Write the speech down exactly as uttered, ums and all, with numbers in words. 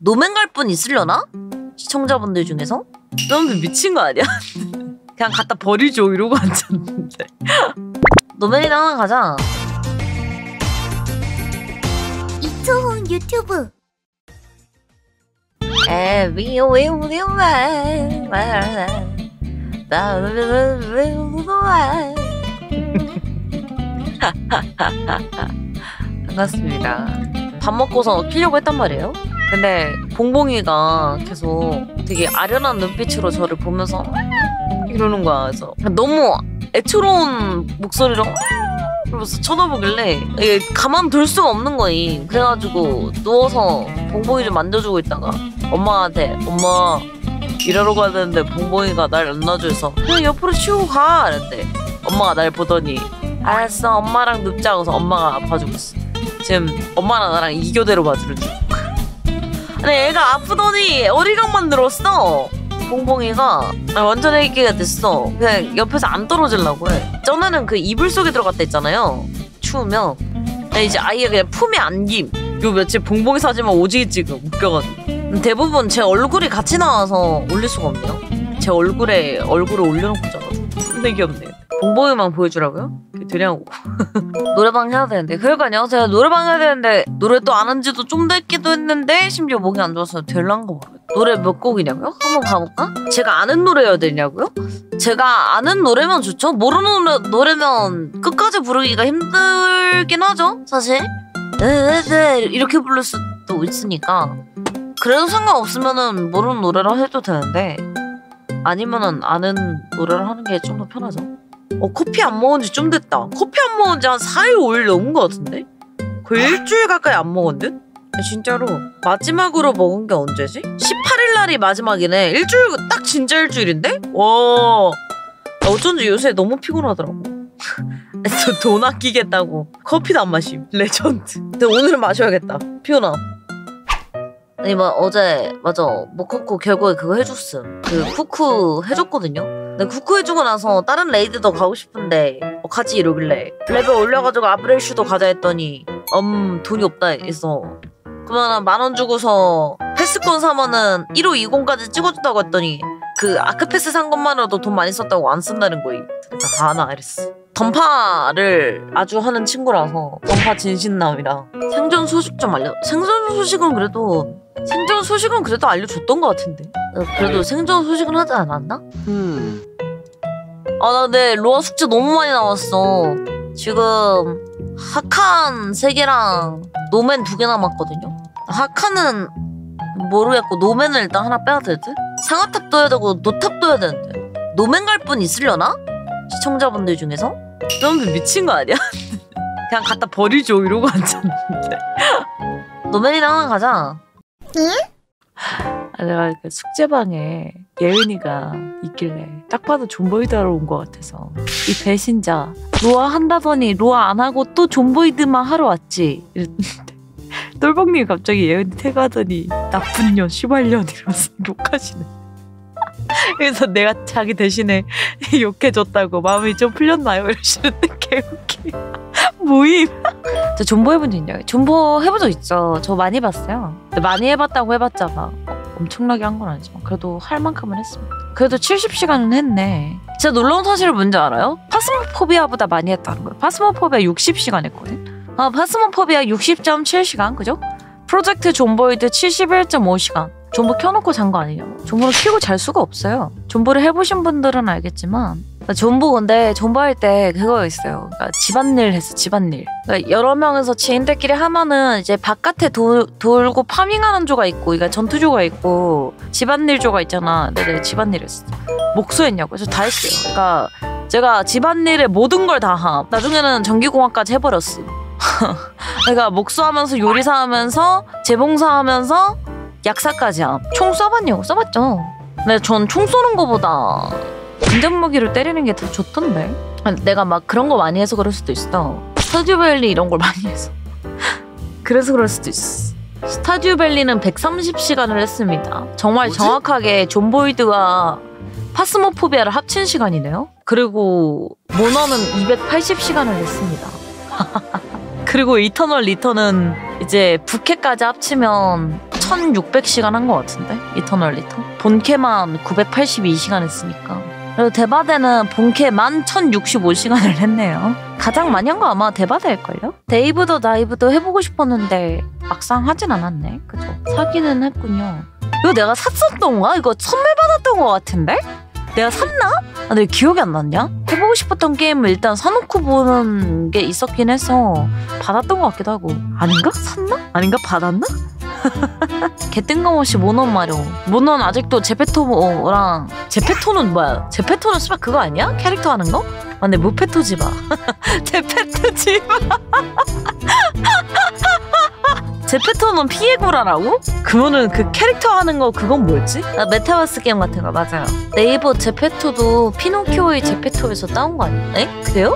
노맨 갈 분 있으려나? 시청자분들 중에서? 너무 미친 거 아니야? 그냥 갖다 버리죠 이러고 앉았는데. 노맨이랑 하나 가자. 이초훈 유튜브. 에비 왜 우리 말 반갑습니다. 밥 먹고서 키려고 했단 말이에요. 근데 봉봉이가 계속 되게 아련한 눈빛으로 저를 보면서 이러는 거야. 그래서 너무 애처로운 목소리로 그러면서 쳐다보길래 이게 가만 둘 수가 없는 거임. 그래가지고 누워서 봉봉이 좀 만져주고 있다가 엄마한테 엄마 일하러 가야 되는데 봉봉이가 날 안 놔줘서 그냥 옆으로 치우고 가 이랬대. 엄마가 날 보더니 알았어 엄마랑 눕자. 그래서 엄마가 아파주고 있어. 지금 엄마랑 나랑 이 교대로 봐주는 중. 아니 애가 아프더니 어리광만 늘었어. 봉봉이가 완전 애기가 됐어. 그냥 옆에서 안 떨어지려고 해. 전에는 그 이불 속에 들어갔다 했잖아요. 추우면. 이제 아이가 그냥 품에 안김. 요 며칠 봉봉이 사진만 오지게 찍음. 웃겨가지고. 대부분 제 얼굴이 같이 나와서 올릴 수가 없네요. 제 얼굴에 얼굴을 올려놓고 자가지고. 근데 귀엽네. 봉봉이만 보여주라고요? 되냐고. 노래방 해야 되는데. 그러니까요. 제가 노래방 해야 되는데 노래 또 안 한 지도 좀 됐기도 했는데 심지어 목이 안 좋아서 될란가 모르겠어요. 노래 몇 곡이냐고요? 한번 가볼까? 제가 아는 노래여야 되냐고요? 제가 아는 노래면 좋죠. 모르는 노래, 노래면 끝까지 부르기가 힘들긴 하죠. 사실. 이렇게 부를 수도 있으니까. 그래도 상관없으면은 모르는 노래로 해도 되는데 아니면은 아는 노래를 하는 게 좀 더 편하죠. 어 커피 안 먹은 지 좀 됐다. 커피 안 먹은 지 한 사 일 오 일 넘은 것 같은데? 거의 일주일 가까이 안 먹은 듯? 진짜로 마지막으로 먹은 게 언제지? 십팔 일 날이 마지막이네. 일주일 딱 진짜 일주일인데? 와 어쩐지 요새 너무 피곤하더라고. 돈 아끼겠다고 커피도 안 마심. 레전드. 근데 오늘은 마셔야겠다. 피곤함. 아니 뭐 어제 맞아 모코코 결국에 그거 해줬음. 그 쿠쿠 해줬거든요. 근데 쿠쿠 해주고 나서 다른 레이드도 가고 싶은데 어, 같이 이러길래 레벨 올려가지고 아브렐슈도 가자 했더니 음 돈이 없다 해서 그러면 만 원 주고서 패스권 사면은 일오이공까지 찍어준다고 했더니 그 아크패스 산 것만으로도 돈 많이 썼다고 안 쓴다는 거임. 그래서 아나 이랬어. 던파를 아주 하는 친구라서 던파 진신남이라 생존 소식 좀 알려. 생존 소식은 그래도 생존 소식은 그래도 알려줬던 것 같은데. 그래도 생존 소식은 하지 않았나? 음. 아 나 근데 로아 숙제 너무 많이 나왔어. 지금 하칸 세 개랑 노맨 두 개 남았거든요. 하칸은 모르겠고 노맨을 일단 하나 빼야 될 듯? 상하탑도 해야 되고 노탑도 해야 되는데 노맨 갈 분 있으려나? 시청자분들 중에서? 너무 미친 거 아니야? 그냥 갖다 버리죠 이러고 앉았는데. 노맨이랑 하나 가자. 응? 아, 내가 그 숙제방에 예은이가 있길래 딱 봐도 존보이드 하러 온 것 같아서 이 배신자 로아 한다더니 로아 안 하고 또 존보이드만 하러 왔지 이랬는데 똘봉님이 갑자기 예은이 태가더니 나쁜 년 시발년 이러면서 욕하시네. 그래서 내가 자기 대신에 욕해줬다고 마음이 좀 풀렸나요? 이러시는데 개웃기. 모임. 저 존보 해본 적 있냐고? 존보 해본 적 있죠. 저 많이 해봤어요. 근데 많이 해봤다고 해봤자 막 엄청나게 한 건 아니지만 그래도 할 만큼은 했습니다. 그래도 칠십 시간은 했네. 진짜 놀라운 사실을 뭔지 알아요? 파스모포비아보다 많이 했다는 거예요. 파스모포비아 육십 시간 했거든. 아, 파스모포비아 육십 점 칠 시간 그죠? 프로젝트 존보이드 칠십일 점 오 시간. 존보 켜놓고 잔 거 아니냐고. 존보를 켜고 잘 수가 없어요. 존보를 해보신 분들은 알겠지만 존보 근데 존보 할 때 그거 있어요. 그러니까 집안일 했어. 집안일. 그러니까 여러 명에서 지인들끼리 하면은 이제 바깥에 도, 돌고 파밍하는 조가 있고 그러니까 전투조가 있고 집안일 조가 있잖아. 내가 집안일 했어. 목수했냐고. 그래서 다 했어요. 그러니까 제가 집안일에 모든 걸 다 함. 나중에는 전기공학까지 해버렸어. 그러니까 목수하면서 요리사하면서 재봉사하면서 약사까지 함. 총 쏴봤냐고. 쏴봤죠. 근데 전 총 쏘는 거보다 근접무기로 때리는 게 더 좋던데. 내가 막 그런 거 많이 해서 그럴 수도 있어. 스타듀밸리 이런 걸 많이 해서. 그래서 그럴 수도 있어. 스타듀밸리는 백삼십 시간을 했습니다. 정말 뭐지? 정확하게 존보이드와 파스모포비아를 합친 시간이네요. 그리고 모너는 이백팔십 시간을 했습니다. 그리고 이터널 리턴은 이제 부캐까지 합치면 천육백 시간 한 것 같은데 이터널 리턴 본캐만 구백팔십이 시간 했으니까. 그리고 데바데는 본캐만 천육십오 시간을 했네요. 가장 많이 한 거 아마 데바데일걸요? 데이브도 다이브도 해보고 싶었는데 막상 하진 않았네. 그죠? 사기는 했군요. 이거 내가 샀었던 거야? 이거 선물 받았던 거 같은데? 내가 샀나? 아, 근데 기억이 안 났냐? 해보고 싶었던 게임을 일단 사놓고 보는 게 있었긴 해서 받았던 것 같기도 하고. 아닌가? 샀나? 아닌가? 받았나? 개 뜬금없이 모넌 마려. 모넌 아직도 제페토랑 제페토는 뭐야? 제페토는 씨발 그거 아니야? 캐릭터 하는 거? 아 근데 무페토지바. 제페토지바. 제페토는 피에고라라고? 그거는 그 캐릭터 하는 거 그건 뭐였지? 아, 메타버스 게임 같은 거 맞아요. 네이버 제페토도 피노키오의 제페토에서 따온 거 아니야? 에? 그래요?